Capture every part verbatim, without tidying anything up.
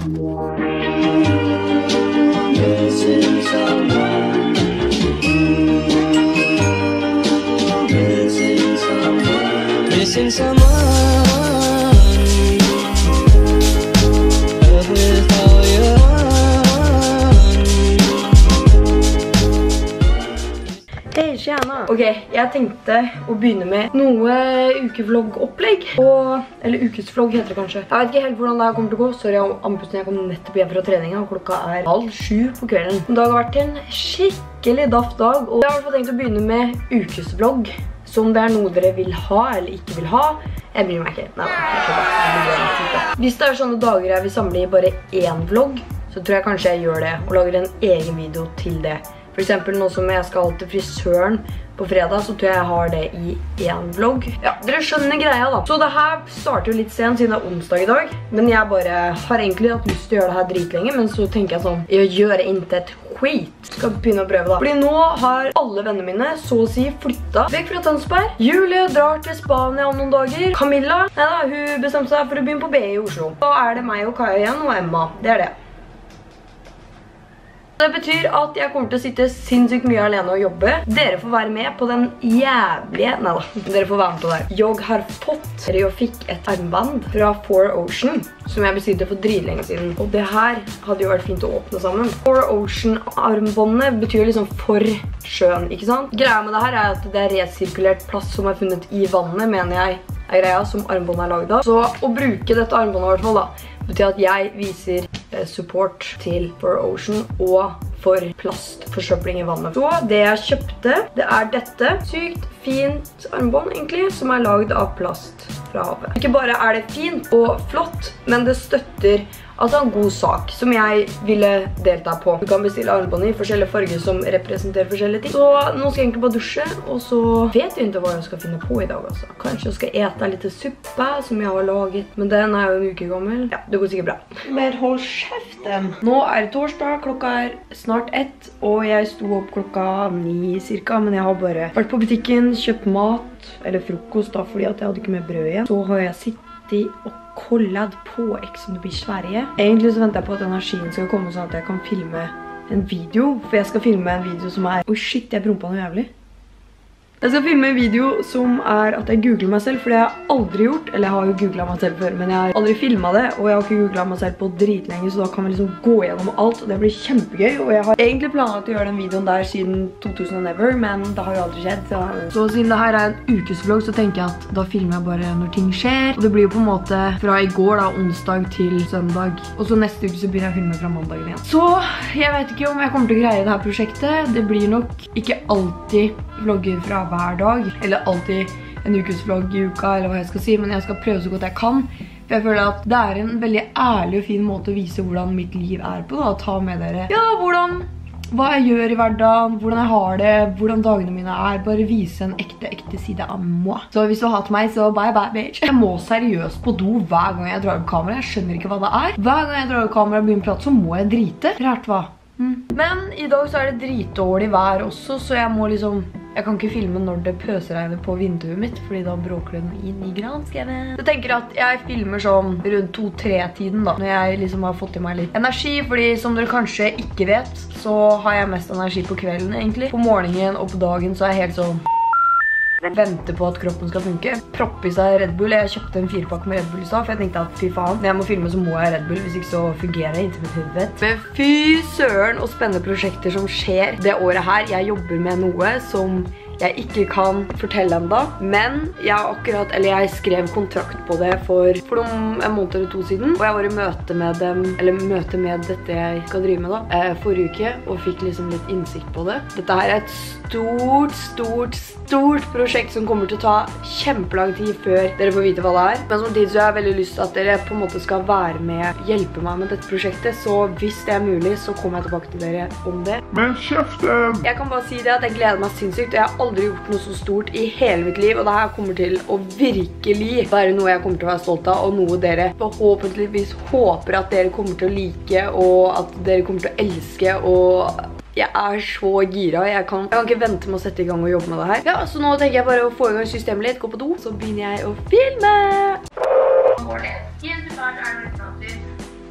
Missing someone. Missing someone. Missing someone. Love with all your heart. Hei, tjena! Ok, jeg tenkte å begynne med noe ukevlogg-opplegg. Og, eller ukesvlogg heter det kanskje. Jeg vet ikke helt hvordan det her kommer til å gå. Sorry om andpusten, jeg kom nettopp hjem fra treningen, og klokka er halv sju på kvelden. Det har vært en skikkelig daft dag, og jeg har i hvert fall tenkt å begynne med ukesvlogg. Så om det er noe dere vil ha eller ikke vil ha, jeg bryr meg ikke. Nei, nei, hvis det er sånne dager jeg vil samle i bare én vlogg, så tror jeg kanskje jeg gjør det, og lager en egen video til det. For eksempel nå som jeg skal til frisøren på fredag, så tror jeg jeg har det i en vlogg. Ja, dere skjønner greia da. Så det her starter jo litt sent siden det er onsdag i dag, men jeg bare har egentlig hatt lyst til å gjøre det her dritlenge, men så tenker jeg sånn, jeg gjør intet skit. Skal begynne å prøve da. Fordi nå har alle vennene mine så å si flyttet vekk fra Tønsberg. Julie drar til Spania om noen dager. Camilla, neida, hun bestemte seg for å begynne på B I i Oslo. Så er det meg og Kaja igjen, og Emma. Det er det. Det betyr at jeg kommer til å sitte sinnssykt mye alene og jobbe. Dere får være med på den jævlige... Neida, dere får være med på det. Jeg har fått, eller jeg fikk et armband fra four ocean, som jeg bestilte for dritlenge siden. Og det her hadde jo vært fint å åpne sammen. four ocean armbåndet betyr liksom for sjøen, ikke sant? Greia med det her er at det er resirkulert plast som er funnet i vannet, mener jeg er greia som armbåndet er laget av. Så å bruke dette armbåndet i hvert fall da, betyr at jeg viser eh, support til four ocean og for plastforsøpling i vannet. Så det jeg kjøpte, det er dette. Sykt fint armbånd egentlig, som er laget av plast fra havet. Ikke bare er det fint og flott, men det støtter altså en god sak som jeg ville delta på. Du kan bestille armbånd i forskjellige farger som representerer forskjellige ting. Så nå skal jeg egentlig bare dusje, og så vet jeg ikke hva jeg skal finne på i dag altså. Kanskje jeg skal ete litt suppe som jeg har laget, men den er jo en uke gammel. Ja, det går sikkert bra. Men hold kjeften! Nå er det torsdag, klokka er snart ett, og jeg sto opp klokka ni cirka, men jeg har bare vært på butikken, kjøpt mat, eller frokost da, fordi at jeg hadde ikke med brød igjen. Så har jeg sittet og kollet på Ex on the Beach Sverige. Egentlig så venter jeg på at energien skal komme sånn at jeg kan filme en video, for jeg skal filme en video som er... Oi shit, jeg brumpa noe jævlig. Jeg skal filme en video som er at jeg googler meg selv, for det har jeg aldri gjort. Eller jeg har jo googlet meg selv før, men jeg har aldri filmet det, og jeg har ikke googlet meg selv på dritlenge, så da kan vi liksom gå gjennom alt, og det blir kjempegøy. Og jeg har egentlig planlagt å gjøre den videoen der siden to tusen og never, men det har jo aldri skjedd. Så, så siden det her er en ukesvlogg, så tenker jeg at da filmer jeg bare når ting skjer. Og det blir jo på en måte fra i går da, onsdag til søndag. Og så neste uke så begynner jeg å filme fra mandagen igjen. Så jeg vet ikke om jeg kommer til å greie det her prosjektet. Det blir nok ikke alltid vlogger fra hver dag, eller alltid en ukesvlogg i uka, eller hva jeg skal si, men jeg skal prøve så godt jeg kan. For jeg føler at det er en veldig ærlig og fin måte å vise hvordan mitt liv er på, da, ta med dere. Ja, hvordan, hva jeg gjør i hverdagen, hvordan jeg har det, hvordan dagene mine er, bare vise en ekte, ekte side av meg. Så hvis du har hatt meg, så bye bye bitch. Jeg må seriøst på do hver gang jeg drar opp kamera, jeg skjønner ikke hva det er. Hver gang jeg drar opp kamera og begynner å prate, så må jeg drite. Rart hva? Mm. Men i dag så er det dritdårlig vær også, så jeg må liksom... Jeg kan ikke filme når det pøsregner på vinduet mitt, fordi da bråker det noe inn i granskauen. Jeg tenker at jeg filmer sånn rundt to-tre-tiden da, når jeg liksom har fått i meg litt energi, fordi som dere kanskje ikke vet, så har jeg mest energi på kvelden egentlig. På morgenen og på dagen så er jeg helt sånn... venter på at kroppen skal funke. Proppe i seg Red Bull. Jeg kjøpte en firepakke med Red Bull i stad, for jeg tenkte at fy faen, når jeg må filme så må jeg Red Bull, hvis ikke så fungerer jeg ikke med hodet. Men fy søren og spennende prosjekter som skjer det året her. Jeg jobber med noe som jeg ikke kan fortelle enda, men jeg har akkurat, eller jeg skrev kontrakt på det for, for noen, en måned eller to siden, og jeg var i møte med dem, eller møte med dette jeg skal drive med da, eh, forrige uke, og fikk liksom litt innsikt på det. Dette her er et stort, stort, stort prosjekt som kommer til å ta kjempelang tid før dere får vite hva det er. Men samtidig så har jeg veldig lyst til at dere på en måte skal være med, hjelpe meg med dette prosjektet, så hvis det er mulig, så kommer jeg tilbake til dere om det. Men kjeften! Jeg kan bare si det at jeg gleder meg sinnssykt, og jeg har aldri gjort noe så stort i hele mitt liv, og det her kommer til å virkelig være noe jeg kommer til å være stolt av, og noe dere forhåpentligvis håper at dere kommer til å like, og at dere kommer til å elske, og jeg er så gira. Jeg kan, jeg kan ikke vente med å sette i gang og jobbe med det her. Ja, så nå tenker jeg bare å få i gang systemet litt, gå på do, så begynner jeg å filme!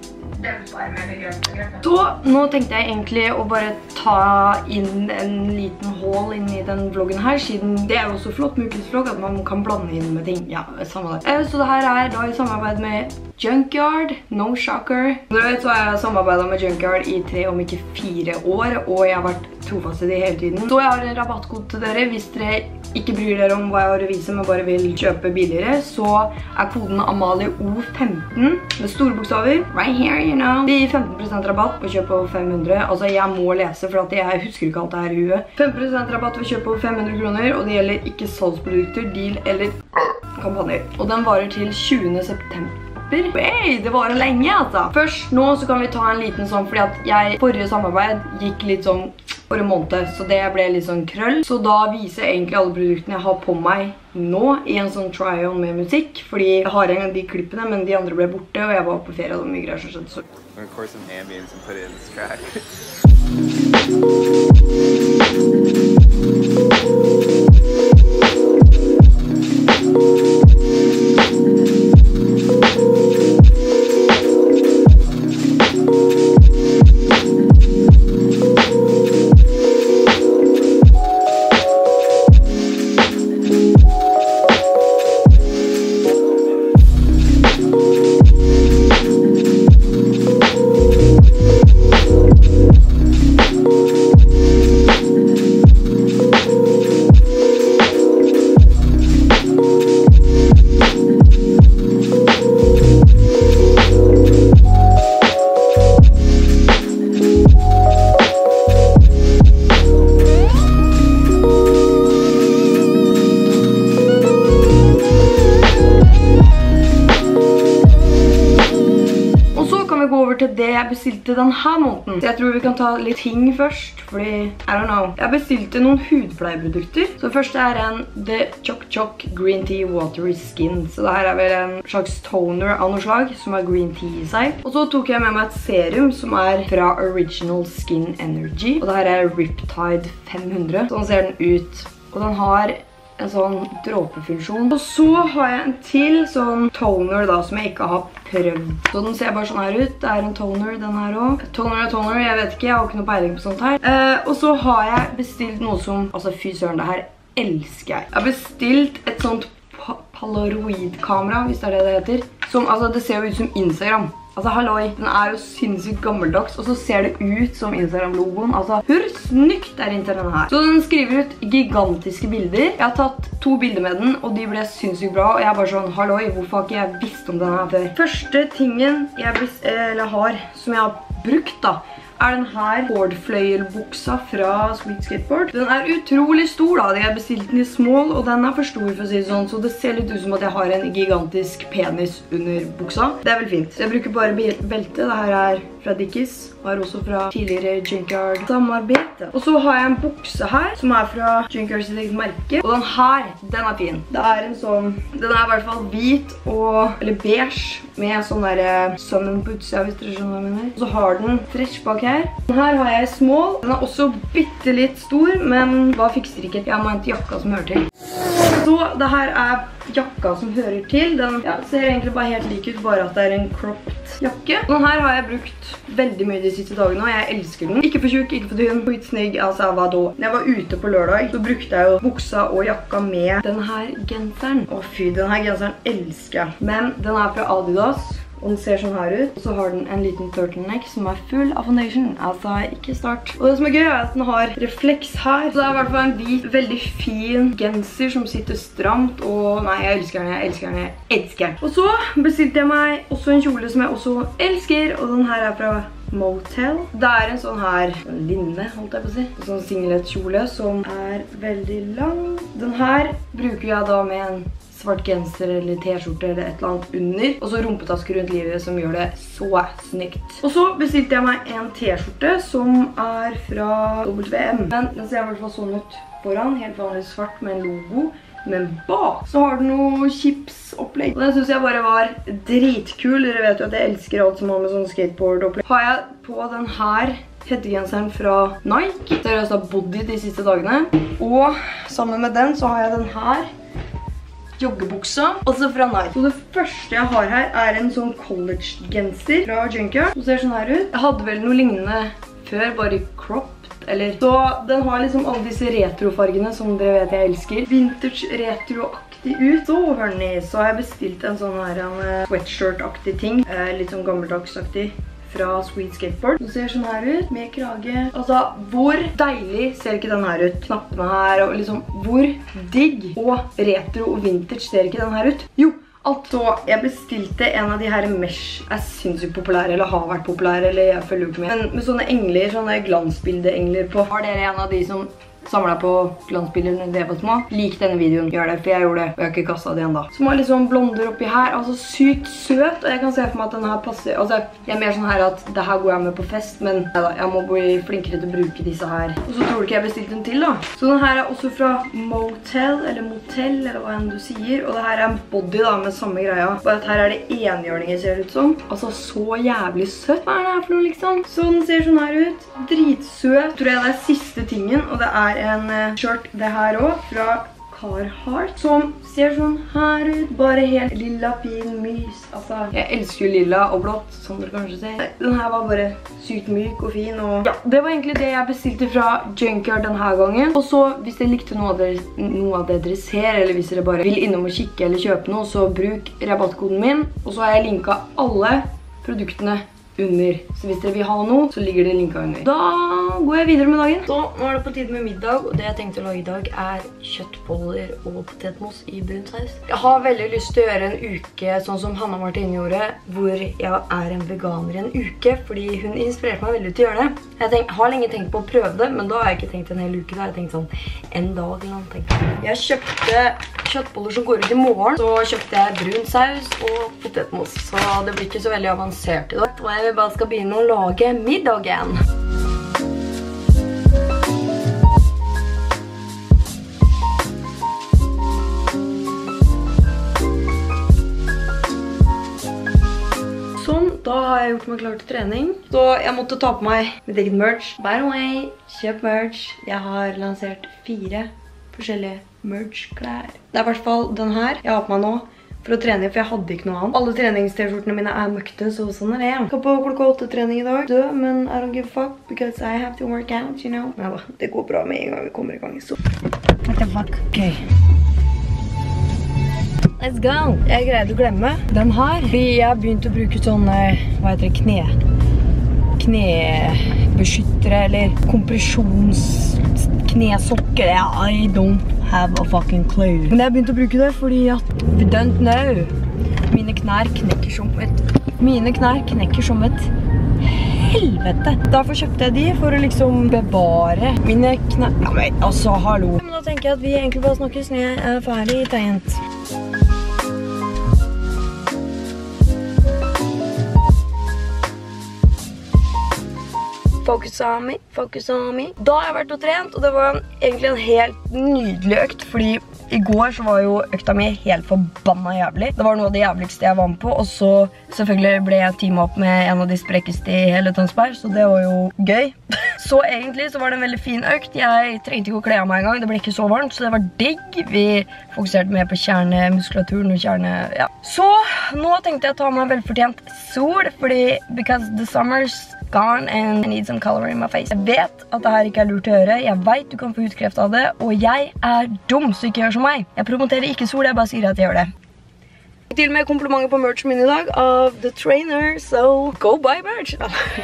Så nå tenkte jeg egentlig å bare ta inn en liten haul inn i den vloggen her, siden det er jo så flott med ukesvlogg at man kan blande inn med ting. Ja, samme der. Så det her er da i samarbeid med Junkyard, no shocker. Dere vet så har jeg samarbeidet med Junkyard i tre, om ikke fire år, og jeg har vært trofast i det hele tiden. Så jeg har en rabattkode til dere hvis dere ikke bryr dere om hva jeg har å vise, men bare vil kjøpe billigere, så er koden Amalie O femten med store bokstaver. Right here, you know. Det gir femten prosent rabatt på kjøp over fem hundre. Altså, jeg må lese, for at jeg husker ikke alt det her i huet. femten prosent rabatt ved kjøp over fem hundre kroner, og det gjelder ikke salgsprodukter, deal eller kampanjer. Og den varer til tjuende september. Hey, det varer lenge, altså. Først nå så kan vi ta en liten sånn, fordi at jeg forrige samarbeid gikk litt sånn for en måned, så det ble litt sånn krøll. Så da viser jeg egentlig alle produktene jeg har på meg nå i en sånn try-on med musikk, fordi jeg har en av de klippene, men de andre ble borte, og jeg var på ferie, og det var mye greier som skjedde. Så record some ambience and put it in this track. til det jeg bestilte denne måneden. Så jeg tror vi kan ta litt ting først, fordi, I don't know. Jeg bestilte noen hudpleieprodukter. Så det første er en The Choc Choc Green Tea Watery Skin. Så det her er vel en slags toner av noe slag, som har green tea i seg. Og så tok jeg med meg et serum som er fra Original Skin Energy. Og det her er Riptide fem hundre. Sånn ser den ut. Og den har en sånn dråpefunksjon. Og så har jeg en til sånn toner da, som jeg ikke har prøvd. Så den ser bare sånn her ut. Det er en toner, den her også. Toner og toner, jeg vet ikke, jeg har ikke noe peiling på sånt her. Eh, og så har jeg bestilt noe som, altså fy søren, det her elsker jeg. Jeg har bestilt et sånt Polaroid-kamera, hvis det er det det heter. Som, altså det ser jo ut som Instagram. Altså, halloi, den er jo sinnssykt gammeldags, og så ser det ut som Instagram-logoen. Altså, hvor snykt er ikke den her? Så den skriver ut gigantiske bilder. Jeg har tatt to bilder med den, og de ble sinnssykt bra, og jeg er bare sånn, halloi, hvorfor har ikke jeg visst om den her før? Første tingen jeg visst, eller har, som jeg har brukt da, er den her Ford-fløyelbuksa fra Sweet Skateboard. Den er utrolig stor da, jeg har bestilt den i small, og den er for stor for å si det sånn, så det ser litt ut som at jeg har en gigantisk penis under buksa. Det er vel fint. Så jeg bruker bare belte. Det her er fra Dickies, og er også fra tidligere Junkyard samarbeid. Og så har jeg en bukse her, som er fra Junkyard sitt eget merke. Og den her, den er fin. Det er en sånn, den er i hvert fall hvit og, eller beige, med sånn der sønnen på utsida, hvis dere skjønner hva jeg mener. Og så har den fresh bak her. Den her har jeg small. Den er også bitte litt stor, men hva fikser ikke? Jeg må hente jakka som hører til. Så det her er jakka som hører til. Den ja, ser egentlig bare helt lik ut, bare at det er en cropped jakke. Den her har jeg brukt veldig mye de siste dagene, og jeg elsker den. Ikke for tjukk, ikke for dynn, litt snygg, altså hva da? Når jeg var ute på lørdag, så brukte jeg jo buksa og jakka med den her genseren. Å fy, den her genseren elsker jeg. Men den er fra Adidas. Og den ser sånn her ut. Og så har den en liten turtleneck som er full av foundation. Altså, ikke start. Og det som er gøy er at den har refleks her. Så det er i hvert fall en hvit, veldig fin genser som sitter stramt. Og nei, jeg elsker den, jeg elsker den, jeg elsker den. Og så bestilte jeg meg også en kjole som jeg også elsker. Og den her er fra Motel. Det er en sånn her en linne, holdt jeg på å si. En sånn singlet-kjole som er veldig lang. Den her bruker jeg da med en svart genser eller t-skjorte eller et eller annet under. Og så rumpetasker rundt livet som gjør det så snykt. Og så bestilte jeg meg en t-skjorte som er fra W M. Men den ser i hvert fall sånn ut foran. Helt vanlig svart med en logo. Men bak så har den noe chips-opplegg. Og den synes jeg bare var dritkul. Dere vet jo at jeg elsker alt som har med sånn skateboard-opplegg. Har jeg på den her hettegenseren fra Nike. Det har jeg også bodd i de siste dagene. Og sammen med den så har jeg den her. joggebuksa, også fra Nike. Så det første jeg har her er en sånn college-genser fra Junkyard. Den ser sånn her ut. Jeg hadde vel noe lignende før, bare cropped, eller. Så den har liksom alle disse retrofargene som dere vet jeg elsker. Vintage retro-aktig ut. Så hør ni, så har jeg bestilt en sånn her en sweatshirt-aktig ting. Litt sånn gammeldagsaktig. Fra Sweet Skateboard. Den ser sånn her ut, med krage. Altså, hvor deilig ser ikke den her ut? Knappene her, og liksom, hvor digg og retro og vintage ser ikke den her ut? Jo, alt. Så jeg bestilte en av de her mesh, er sinnssykt populære, eller har vært populære, eller jeg følger jo ikke med. Men med sånne engler, sånne glansbildeengler på. Har dere en av de som samlet på glansbilder når det var små? Lik denne videoen, gjør det, for jeg gjorde det, og jeg har ikke kastet det igjen da. Som har liksom blonder oppi her, altså sykt søt, og jeg kan se for meg at den her passer, altså jeg er mer sånn her at det her går jeg med på fest, men neida, jeg må bli flinkere til å bruke disse her. Og så tror du ikke jeg bestilte den til da. Så den her er også fra Motel, eller Motel, eller hva enn du sier, og det her er en body da, med samme greia. Bare at her er det enhjørninger, ser det ut som. Altså så jævlig søtt. Hva er det her for noe liksom? Så den ser sånn her ut. Dritsøt. Tror jeg det er siste tingen, og det er en skjørt det her også, fra Carhartt, som ser sånn her ut, bare helt lilla, fin, mys. Altså, jeg elsker jo lilla og blått, som dere kanskje ser. Den her var bare sykt myk og fin, og ja, det var egentlig det jeg bestilte fra Junkyard denne gangen. Og så, hvis dere likte noe av, dere, noe av det dere ser, eller hvis dere bare vil innom og kikke eller kjøpe noe, så bruk rabattkoden min, og så har jeg linket alle produktene under. Så hvis dere vil ha noe, så ligger det linket under. Da går jeg videre med dagen. Så nå er det på tide med middag, og det jeg tenkte å lage i dag er kjøttboller og potetmos i brun saus. Jeg har veldig lyst til å gjøre en uke, sånn som Hanna Martin gjorde, hvor jeg er en veganer i en uke, fordi hun inspirerte meg veldig til å gjøre det. Jeg tenk, har lenge tenkt på å prøve det, men da har jeg ikke tenkt en hel uke. Da har jeg tenkt sånn en dag eller noe. Tenkte. Jeg kjøpte kjøttboller som går ut i morgen, så kjøpte jeg brun saus og potetmos, så det blir ikke så veldig avansert i dag. Og jeg bare skal begynne å lage middagen. Sånn, da har jeg gjort meg klar til trening. Så jeg måtte ta på meg mitt eget merch. By the way, kjøp merch. Jeg har lansert fire forskjellige merch-klær. Det er i hvert fall den her jeg har på meg nå for å trene, for jeg hadde ikke noe annet. Alle trenings-t-skjortene mine er møkte, så sånn er det. Jeg skal på klokka åtte trening i dag, død, men I don't give a fuck, because I have to work out, you know. Ja da, det går bra med en gang vi kommer i gang. Så. What the fuck? Ok. Let's go! Jeg greide å glemme den her, fordi jeg har begynt å bruke sånne, hva heter det, kne, knebeskyttere, eller kompresjons knesokker. I don't have a fucking clue. Men jeg har begynt å bruke det fordi at we don't know. Mine knær knekker som et Mine knær knekker som et helvete. Derfor kjøpte jeg de for å liksom bevare mine knær. Ja, men altså, hallo. Men da tenker jeg at vi egentlig bare snakkes når jeg er ferdig tegnet. Focus on me, focus on me. Da har jeg vært og trent, og det var egentlig en helt nydelig økt, fordi i går så var jo økta mi helt forbanna jævlig. Det var noe av det jævligste jeg var med på, og så selvfølgelig ble jeg teamet opp med en av de sprekeste i hele Tønsberg, så det var jo gøy. Så egentlig så var det en veldig fin økt. Jeg trengte ikke å kle av meg en gang, det ble ikke så varmt, så det var digg. Vi fokuserte mer på kjernemuskulaturen og kjerne, ja. Så nå tenkte jeg å ta meg velfortjent sol, fordi because the summer's gone and I need some color in my face. Jeg vet at det her ikke er lurt å gjøre. Jeg vet du kan få utkreft av det, og jeg er dum, så ikke gjør som meg. Jeg promoterer ikke sol, jeg bare sier at jeg gjør det. Til og med komplimenter på merch min i dag av The Trainer, so go buy merch.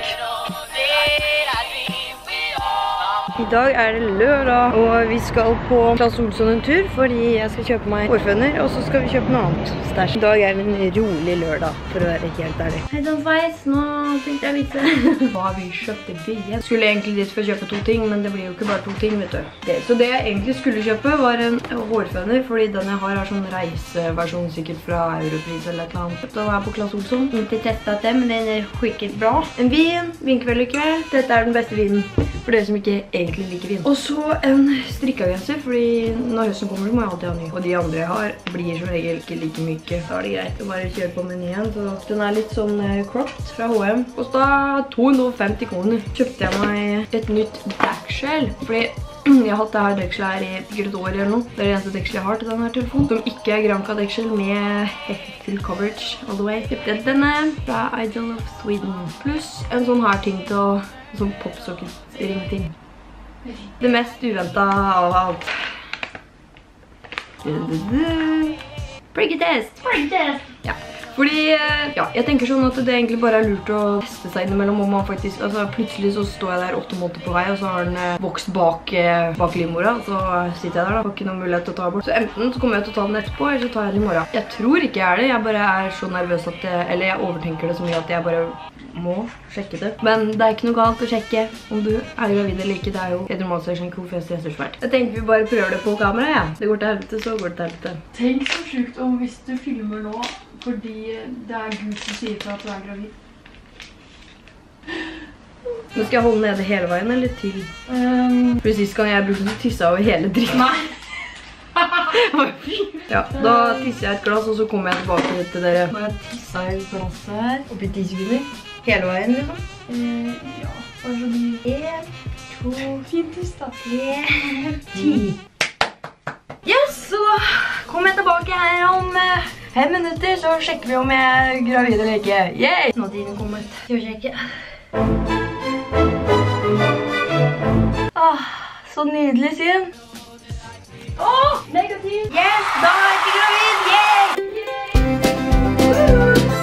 I dag er det lørdag, og vi skal på Claes Olsson en tur, fordi jeg skal kjøpe meg hårføner, og så skal vi kjøpe noe annet stæsj. I dag er det en rolig lørdag, for å være helt ærlig. Hei, Don Feis, nå tenkte jeg vite. Hva har vi kjøpt i byen? Skulle egentlig dit for å kjøpe to ting, men det blir jo ikke bare to ting, vet du. Det. Så det jeg egentlig skulle kjøpe var en hårføner, fordi den jeg har er sånn reiseversjon, sikkert fra Europris eller et eller annet. Den er på Claes Olsson. Ikke testet det, men den er skikkelig bra. En vin, vinkveld i kveld. Dette er den beste vinen for dere som ikke egentlig liker vin. Og så en strikkagenser, fordi når høsten kommer så må jeg alltid ha ny. Og de andre jeg har blir som regel ikke like myke. Da er det greit å bare kjøre på menyen. Så den er litt sånn cropped fra H og M. Kostet to hundre og femti kroner. Kjøpte jeg meg et nytt backshell, fordi Jeg har hatt det her dekselet her i sikkert et år eller noe. Det er det eneste dekselet jeg har til denne telefonen. Som ikke er Granca-deksel med full coverage all the way. Kjøpte jeg denne fra Idol of Sweden. Pluss en sånn her ting til å... En sånn popsocket-ring-ting. Det mest uventet av alt. Priggetest! Priggetest! Ja. Fordi, ja, jeg tenker sånn at det egentlig bare er lurt å teste seg innimellom om man faktisk, altså plutselig så står jeg der åtte måneder på vei, og så har den eh, vokst bak, eh, bak livmora, så sitter jeg der da, har ikke noen mulighet til å ta bort. Så enten så kommer jeg til å ta den etterpå, eller så tar jeg den i morgen. Jeg tror ikke jeg er det, jeg bare er så nervøs at, jeg, eller jeg overtenker det så mye at jeg bare må sjekke det. Men det er ikke noe galt å sjekke om du er gravid eller ikke, det er jo et normalsesjon hvorfor jeg stresser svært. Jeg tenker vi bare prøver det på kamera, ja. Det går til helvete, så går det til helvete. Tenk så sjukt om hvis du filmer nå, fordi det er Gud som sier til at du er gravid. Nå skal jeg holde nede hele veien, eller til? Um, for sist gang jeg brukte så tissa over hele dritten. Nei. Ja, da tisser jeg et glass, og så kommer jeg tilbake til dere. Nå har jeg tisset i glasset her, oppi ti sekunder. Hele veien, liksom. Uh, ja, bare så mye. En, to, fint tiss da. Tre, ti. Yes, så kommer jeg tilbake her om... Uh, Fem minutter, så sjekker vi om jeg er gravid eller ikke. Yay! Nå er tiden kommet til å sjekke. Ah, så nydelig, Sien. Åh, negativ! Yes, da er jeg ikke gravid! Yay!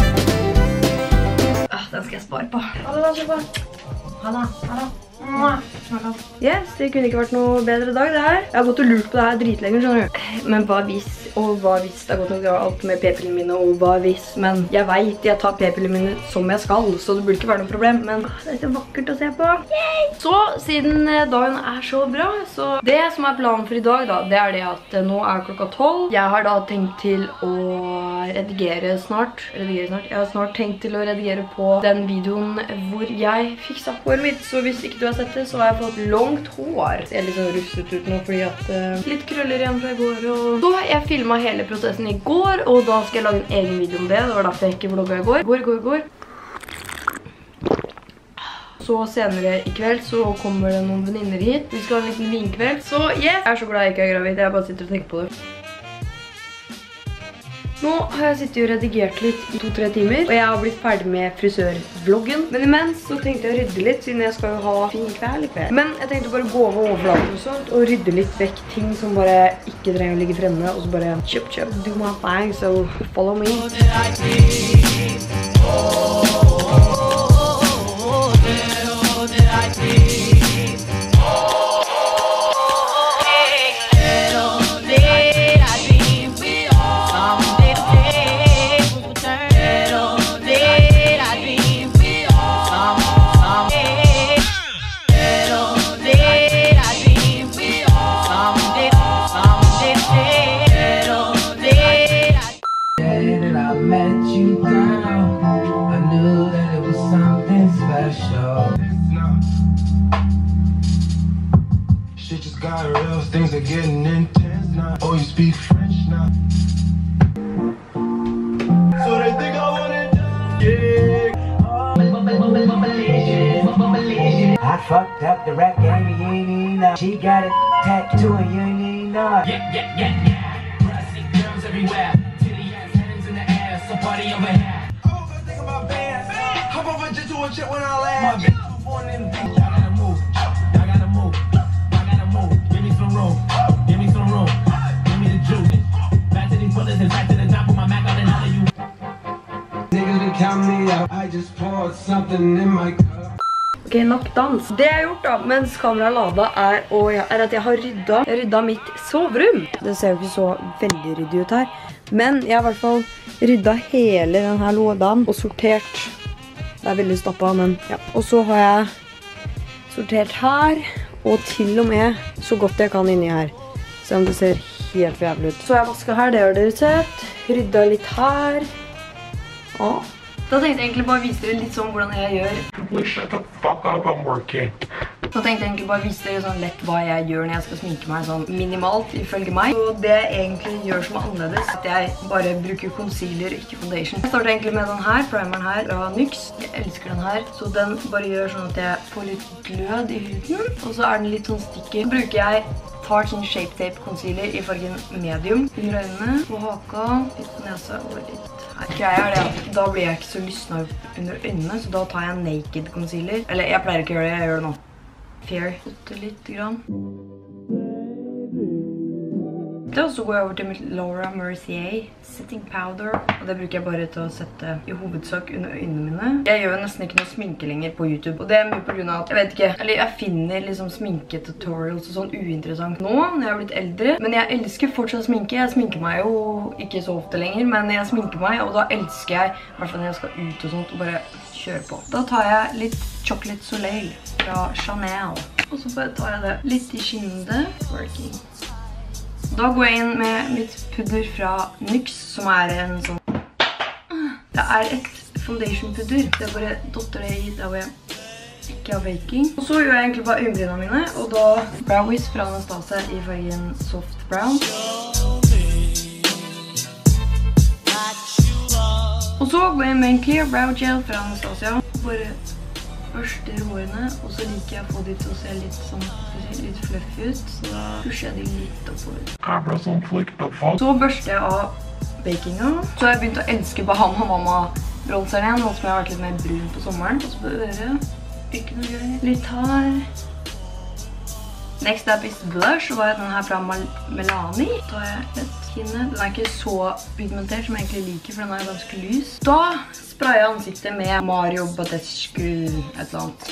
Ah, den skal jeg spare på. Ha det da, kjøpa. Ha det, ha det. Yes, det kunne ikke vært noe bedre dag det her. Jeg har gått og lurt på det her dritlenge, skjønner du. Men hva hvis, og hva hvis det har gått noe alt med p-pillene mine, og hva hvis. Men jeg vet jeg tar p-pillene mine som jeg skal, så det burde ikke være noe problem. Men det er så vakkert å se på. Yay! Så, siden dagen er så bra, så det som er planen for i dag da, det er det at nå er klokka tolv. Jeg har da tenkt til å redigere snart. Redigere snart. Jeg har snart tenkt til å redigere på den videoen hvor jeg fiksa håret mitt. Så hvis ikke du har sett det, så har jeg fått langt hår. Det er litt sånn russet ut nå, fordi at uh, litt krøller igjen fra i går. Og så jeg filmet hele prosessen i går, og da skal jeg lage en egen video om det. Det var derfor jeg ikke vlogget i går. Går, går, går. Så senere i kveld så kommer det noen venninner hit. Vi skal ha en liten vinkveld. Så yes, jeg er så glad jeg ikke er gravid. Jeg bare sitter og tenker på det. Nå har jeg sittet og redigert litt i to-tre timer, og jeg har blitt ferdig med frisørvloggen. Men imens så tenkte jeg å rydde litt, siden jeg skal jo ha fin kveld i kveld. Men jeg tenkte bare gå over overflaten og sånt, og rydde litt vekk ting som bare ikke trenger å ligge fremme, og så bare kjøp, kjøp, do my thing, so follow me. Things are getting intense now. Oh, you speak French now. So they think I want it done. Yeah. I fucked up the rap game, you ain't even know. She got a tattoo and you ain't even know. Yeah, yeah, yeah, yeah. Brassy girls everywhere. Titty ass hands in the air. So party over here. I'm over think about bands. Hop over just to a chick when I laugh. My bitch was born in the beach. Y'all gotta move. Y'all gotta move. Y'all gotta move. Give me some room. Give me some room. Give me the juice. Back to these bullets and back to the top of my Mac out and out of you. Nigga to count me out. I just poured something in my cup. Ok, nok dans. Det jeg har gjort da, mens kameraet lada, er, er at jeg har rydda, jeg rydda mitt soverom. Det ser jo ikke så veldig ryddig ut her. Men jeg har i hvert fall rydda hele denne lådan og sortert. Det er veldig stoppet, men ja. Og så har jeg sortert her, og til og med så godt jeg kan inni her. Se om det ser helt jævlig ut. Så har jeg vasket her, det har dere sett. Rydda litt her. Å. Da tenkte jeg egentlig bare å vise dere litt sånn hvordan jeg gjør. Shut the fuck up, I'm working. Så tenkte jeg egentlig bare vise dere sånn lett hva jeg gjør når jeg skal sminke meg sånn minimalt, ifølge meg. Og det jeg egentlig gjør som er annerledes, at jeg bare bruker concealer, ikke foundation. Jeg starter egentlig med den her, primeren her, fra NYX. Jeg elsker den her. Så den bare gjør sånn at jeg får litt glød i huden. Og så er den litt sånn sticky. Så bruker jeg Tarte sin Shape Tape Concealer i fargen medium. Under øynene, på haka, litt på nesa og litt her. Greia er det at da blir jeg ikke så lysna under øynene, så da tar jeg Naked Concealer. Eller jeg pleier ikke å gjøre det, jeg gjør det nå. Fair. Putte litt grann. Og så går jeg over til mitt Laura Mercier Setting Powder. Og det bruker jeg bare til å sette i hovedsak under øynene mine. Jeg gjør nesten ikke noe sminke lenger på YouTube. Og det er mye på grunn av at, jeg vet ikke, eller jeg finner liksom sminketutorials og sånn uinteressant nå, når jeg har blitt eldre. Men jeg elsker fortsatt sminke. Jeg sminker meg jo ikke så ofte lenger, men jeg sminker meg, og da elsker jeg, i hvert fall når jeg skal ut og sånt, og bare kjøre på. Da tar jeg litt Chocolate Soleil fra Chanel. Og så bare tar jeg det litt i kinnet. Working. Da går jeg inn med mitt pudder fra NYX, som er en sånn... Det er et foundation pudder. Jeg bare dotter det i der hvor jeg ikke har baking. Og så gjør jeg egentlig bare øyenbrynene mine, og da Brow Wiz fra Anastasia i fargen Soft Brown. Og så går jeg med en Clear Brow Gel fra Anastasia. Bare børster hårene, og så liker jeg å få de til å se litt sånn, litt fluffy ut, så da pusher jeg de litt oppover. Så børster jeg av bakinga. Så har jeg begynt å elske Bahama Mama bronseren igjen, nå som jeg har vært litt mer brun på sommeren. Og så på øret, ikke noe gøy. Litt her. Next up is blush, og da er den her fra Melani. Da tar jeg et kinnet. Den er ikke så pigmentert som jeg egentlig liker, for den er ganske lys. Da sprayer jeg ansiktet med Mario Badescu, et eller annet.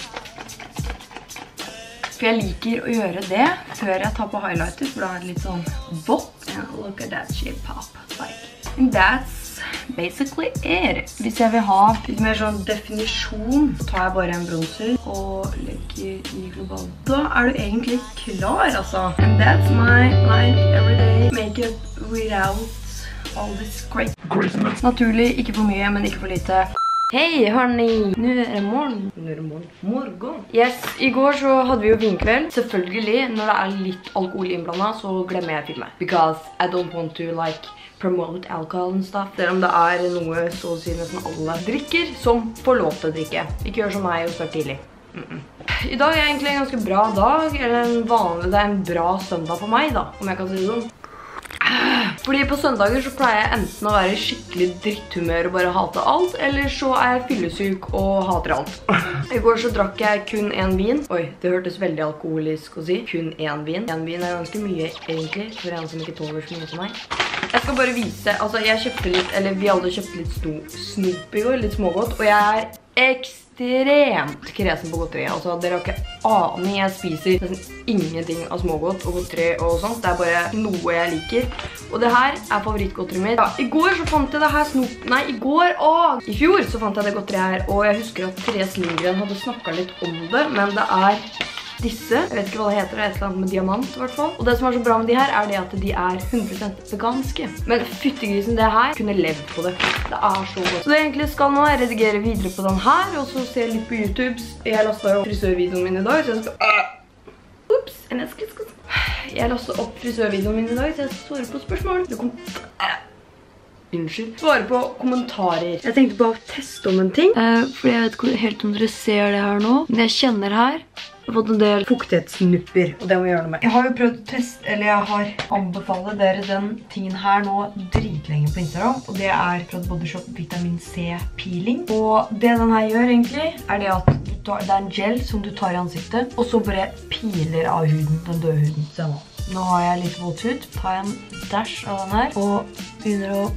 For jeg liker å gjøre det før jeg tar på highlighter, for da er det litt sånn vått. And look at that shit pop. Like. And that's basically it. Hvis jeg vil ha litt mer sånn definisjon, tar jeg bare en bronzer og legger i global. Da er du egentlig klar, altså. And that's my like everyday makeup without all this great craziness. Naturlig, ikke for mye, men ikke for lite. Hei, honey! Nå er det morgen. Nå er det morgen. Morgen. Yes, i går så hadde vi jo vinkveld. Selvfølgelig, når det er litt alkohol innblandet, så glemmer jeg å filme. Because I don't want to like promote alcohol and stuff. Selv om det er noe så å si nesten alle drikker som får lov til å drikke. Ikke gjør som meg og start tidlig. Mm -mm. I dag er egentlig en ganske bra dag, eller en vanlig, det er en bra søndag for meg da, om jeg kan si det sånn. Fordi på søndager så pleier jeg enten å være i skikkelig dritthumør og bare hate alt, eller så er jeg fyllesyk og hater alt. I går så drakk jeg kun en vin. Oi, det hørtes veldig alkoholisk å si. Kun en vin. En vin er ganske mye egentlig, for en som ikke tåler så mye som meg. Jeg skal bare vise, altså jeg kjøpte litt, eller vi alle kjøpte litt snoop i går, litt smågodt, og jeg er ekstremt kresen på godteri. Altså, dere har ikke aning, jeg spiser nesten ingenting av smågodt og godteri og sånt. Det er bare noe jeg liker. Og det her er favorittgodteri mitt. Ja, i går så fant jeg det her snop... Nei, i går, åh! I fjor så fant jeg det godteri her, og jeg husker at Therese Lindgren hadde snakket litt om det, men det er disse. Jeg vet ikke hva det heter, det er et eller annet med diamant i hvert fall. Og det som er så bra med de her er det at de er hundre prosent veganske. Men fyttegrisen det her kunne levd på det. Det er så godt. Så det jeg egentlig skal nå er redigere videre på den her, og så se litt på YouTube. Jeg lastet jo frisørvideoen min i dag, så jeg skal... Ups, jeg skal... Jeg lastet opp frisørvideoen min i dag, så jeg skal svare på spørsmål. Du kom... Unnskyld. Svare på kommentarer. Jeg tenkte bare å teste om en ting. Uh, fordi jeg vet ikke helt om dere ser det her nå. Men jeg kjenner her. Jeg har fått en del fuktighetsnupper, og det må jeg gjøre noe med. Jeg har jo prøvd å teste, eller jeg har anbefalt dere den tingen her nå dritlenge på Instagram, og det er fra Body Shop Vitamin C Peeling. Og det den her gjør egentlig, er det at du tar, det er en gel som du tar i ansiktet, og så bare piler av huden, den døde huden. Se nå. Nå har jeg litt våt hud. Tar jeg en dash av den her, og begynner å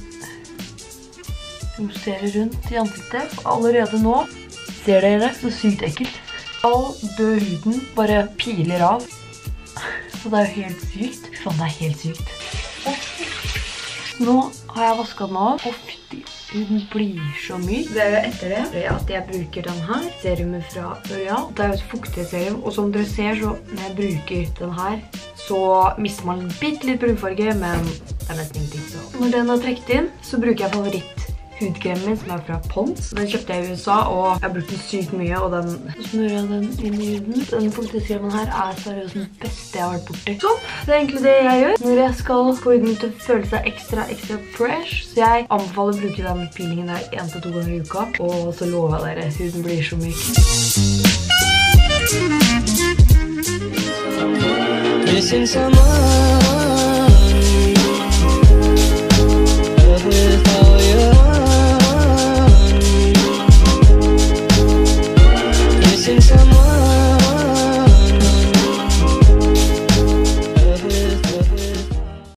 justere rundt i ansiktet. Og allerede nå, ser dere, så sykt ekkelt. All død huden bare piler av. Så det er jo helt sykt. Sånn, det er helt sykt. Og nå har jeg vasket den av, og fytti, huden blir så myk. Det er jo etter det, det er at jeg bruker den her, serumet fra L'Oreal. Det er jo et fuktighetsserum, og som dere ser, så når jeg bruker den her, så mister man bitte litt brunfarge, men det er nesten ingenting. Så når den er trekt inn, så bruker jeg favoritt hudkremen min som er fra Pond's. Den kjøpte jeg i U S A, og jeg har brukt den sykt mye, og den smører jeg den inn i huden. Den fuktighetskremen her er seriøst den beste jeg har vært borti. Så, det er egentlig det jeg gjør når jeg skal få huden til å føle seg ekstra, ekstra fresh. Så jeg anbefaler å bruke den peelingen her en til to ganger i uka, og så lover jeg dere, huden blir så myk. Missing someone with all your own. Missing someone.